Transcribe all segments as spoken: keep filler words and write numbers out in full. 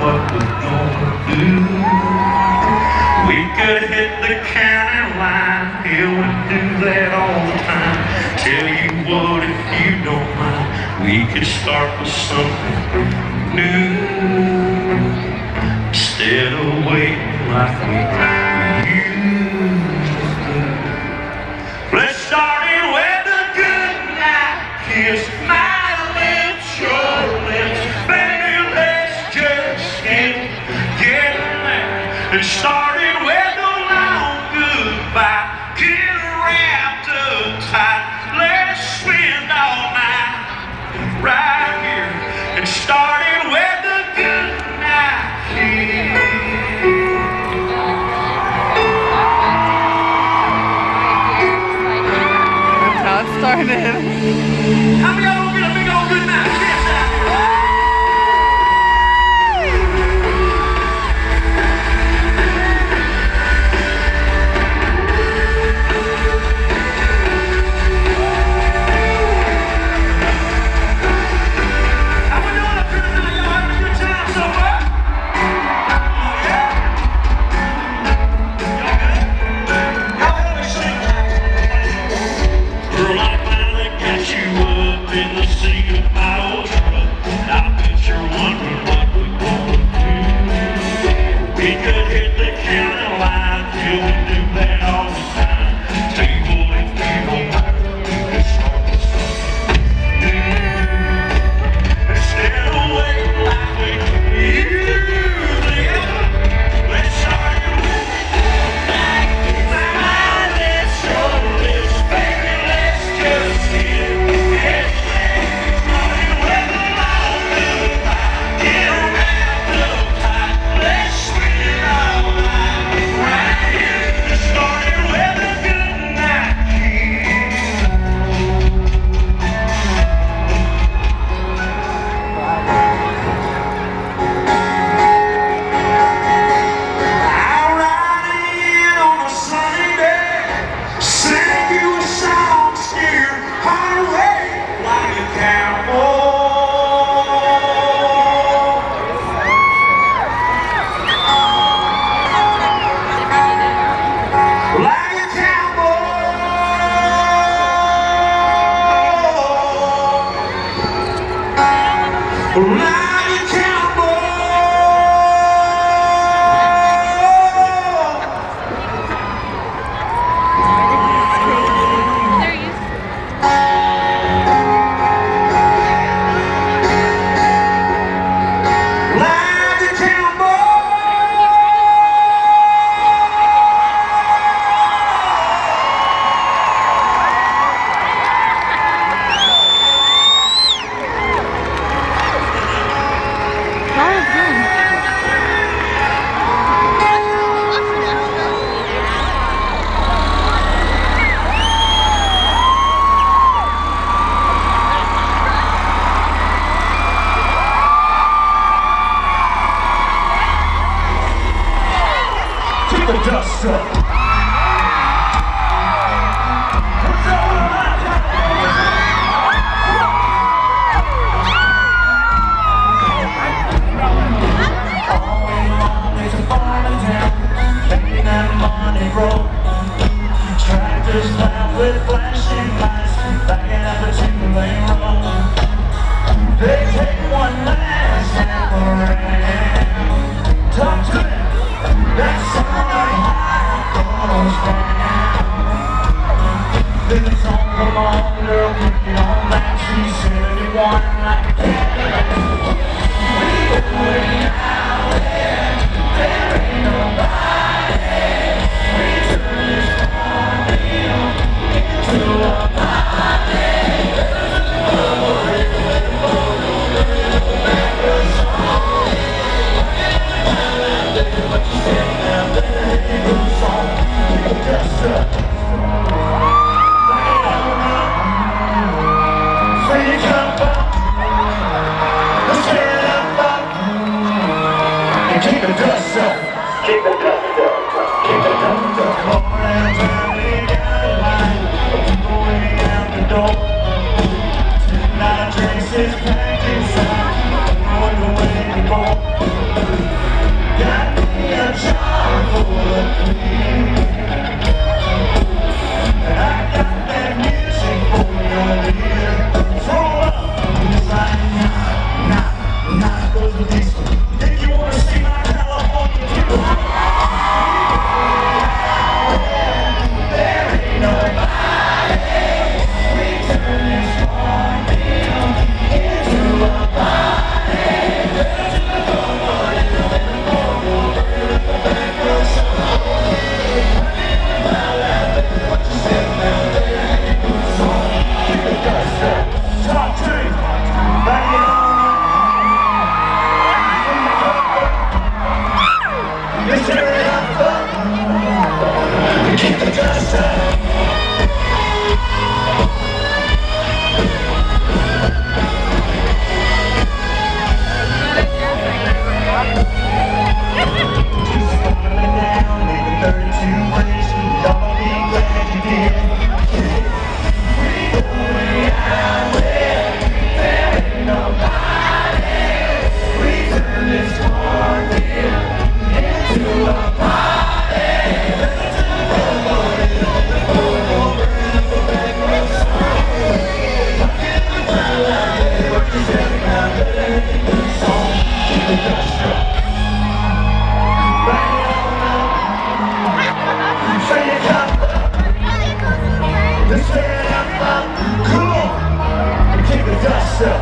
what we're gonna do. We could hit the county line, yeah, we do that all the time. Tell you what, if you don't mind, we could start with something new, instead of waiting like we used to. Let's start it with a good night kiss, my lips, your lips, baby, let's just get, get there. And start it with a long goodbye, get wrapped up tight, let's spend all night right here. And start it with a good night kiss. That's how it started. How many of y'all gonna get a big old good night kiss out here? The dust up. Always a farm in town, making that money roll. Tractors loud with flashing lights, backing up a two-lane road. They take one last lap around. Talk to them. That's somebody goes down. Then it's on, come on, girl, kick it on back. She's seventy-one like a Cadillac. We going out there, there ain't nobody. We turn this cornmeal into a party. Keep the dust up. Keep the dust up. Keep the dust up. More than time we got a line. People waiting out the door. Tonight drinks is packed inside. Going the way to go. dust up. Back it on up. Straight it up. Let's straight it up, up. Come on. Kick the dust up.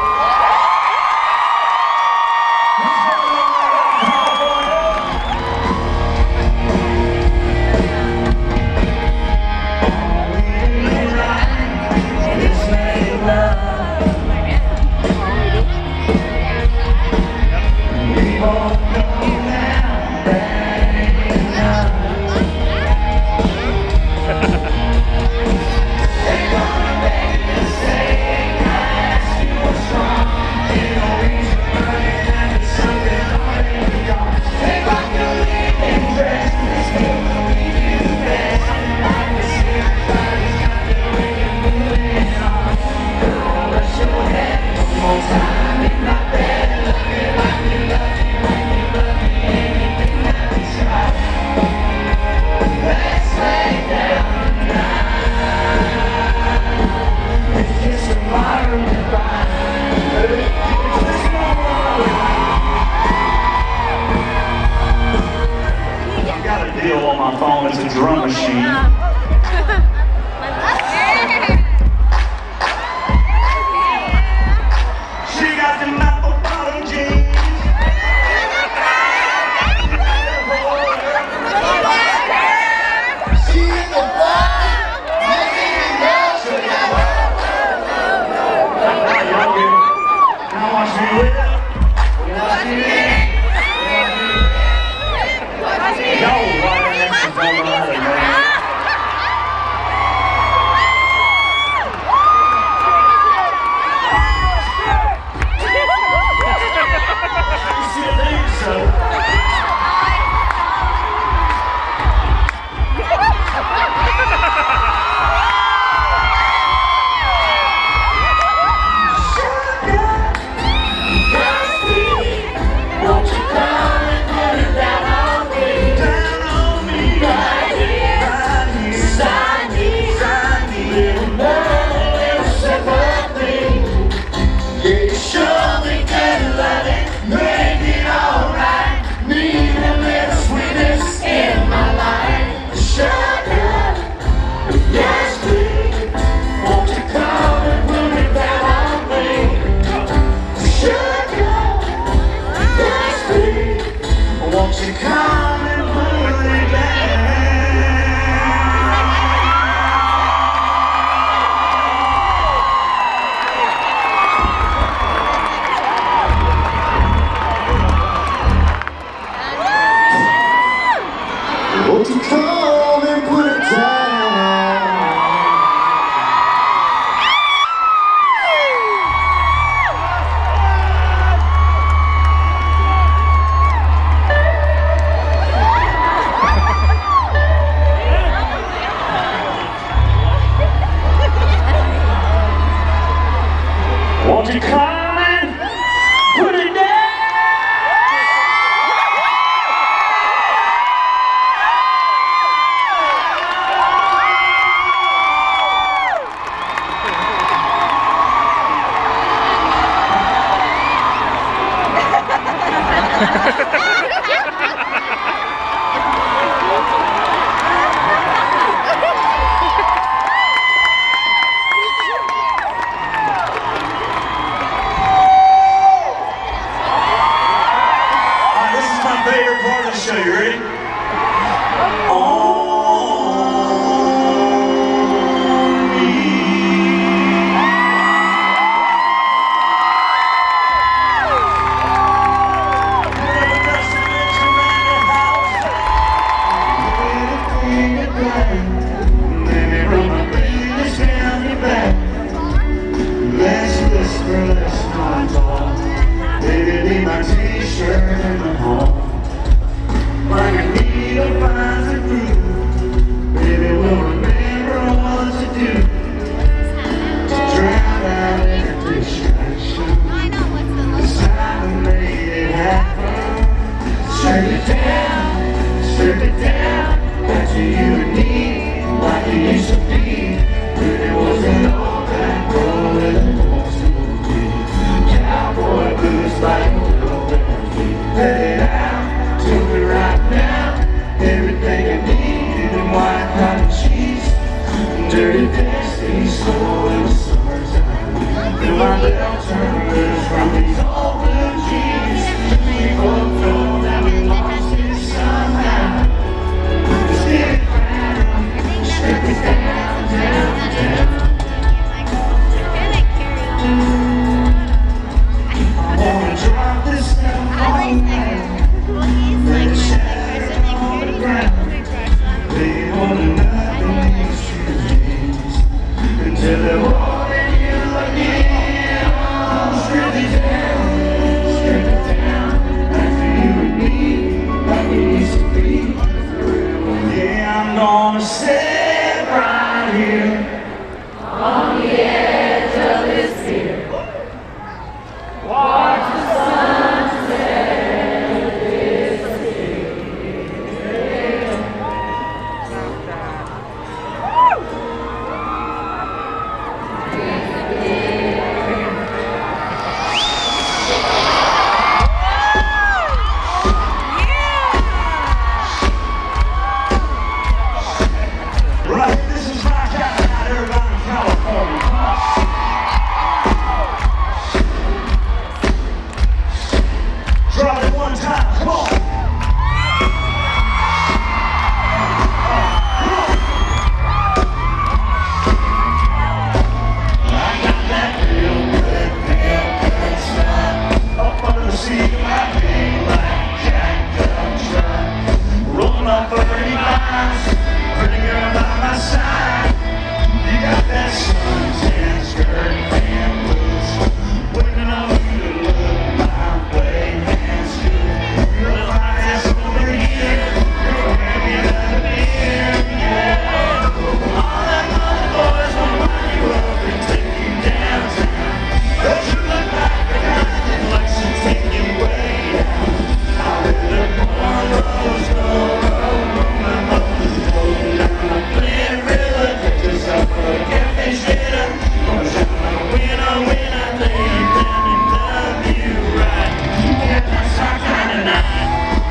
On my phone, it's a drum machine. She got the apple bottom jeans. She in the bar, making me love. Now watch me with her. Watch me with her. Yo, won't you come and put it down? Won't you come and put it down? till they're holding you again. Strip me down, strip me down, back to you and me, like we used to be. Yeah, I'm gonna sit right here On the edge of this pier, watch the sunset disappear. Right, this is rock out loud, everybody in California. Drop it one time, come on. I got that real good, real good stuff up under the seat of my Cadillac jacked up truck. Rolling up thirty miles, pretty girl by my side. You got that suntan skirt and boots, waiting on you to look my way. Hands good, your eyes over here, you're happy that beer, yeah. All them other boys will line you up and take you downtown, but you look like the kind that likes to take you way down. I let the cornrows go, roll, roll my mother's rolling down the Flint River, just up for a catfish dinner. Gonna shout like a winner, winner, lay you down and love you right. Yeah, that's our kind of night.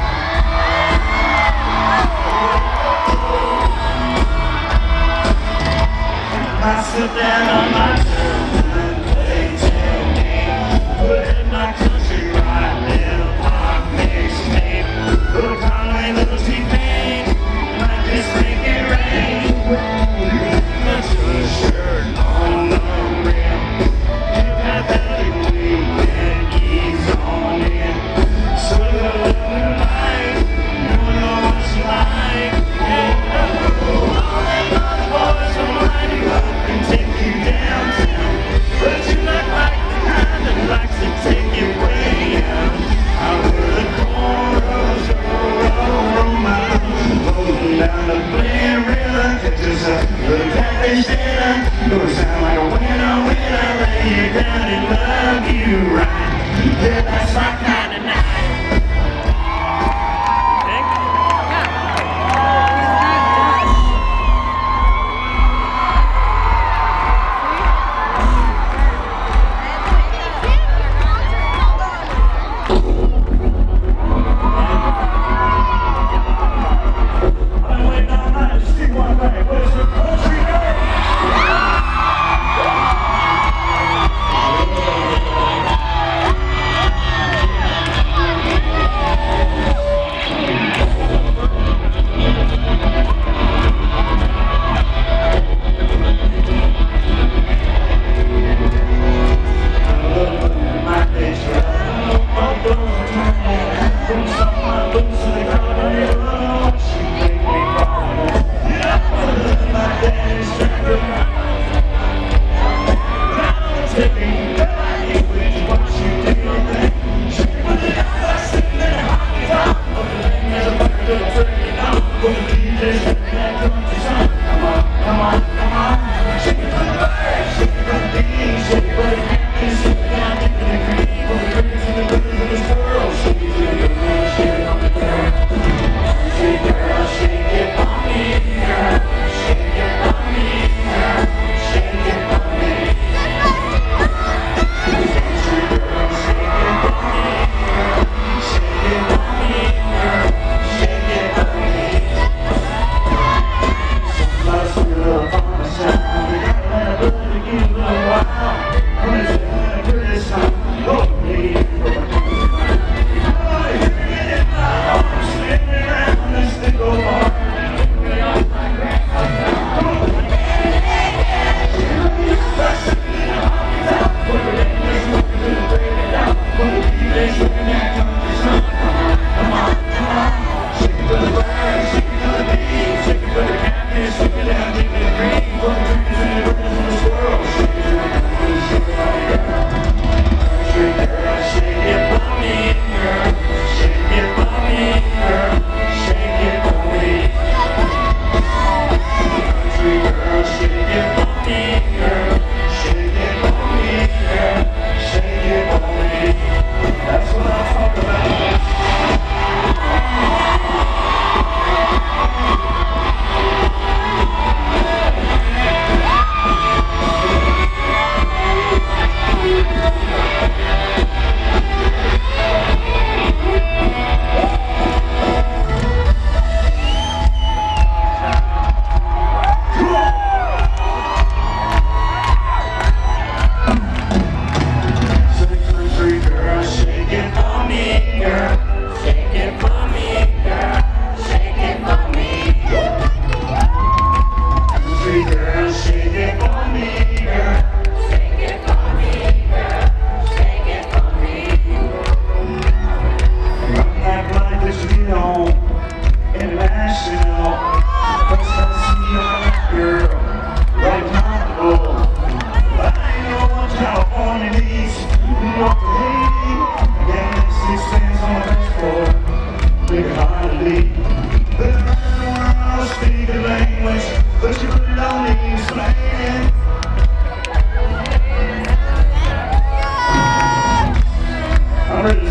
I sit down on my turf and play tailgate, put in my country right, little pop mixtape, little Conway, little T-Pain, might just make it rain. Put your shirt on the rim, you got that big weekend, ease on in, so you love me like, you know what you like, yeah. All them other boys will line you up and take you downtown,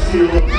see you.